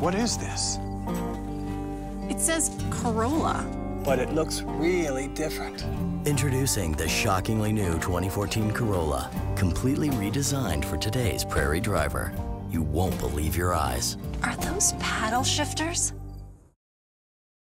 What is this? It says Corolla. But it looks really different. Introducing the shockingly new 2014 Corolla, completely redesigned for today's Prairie driver. You won't believe your eyes. Are those paddle shifters?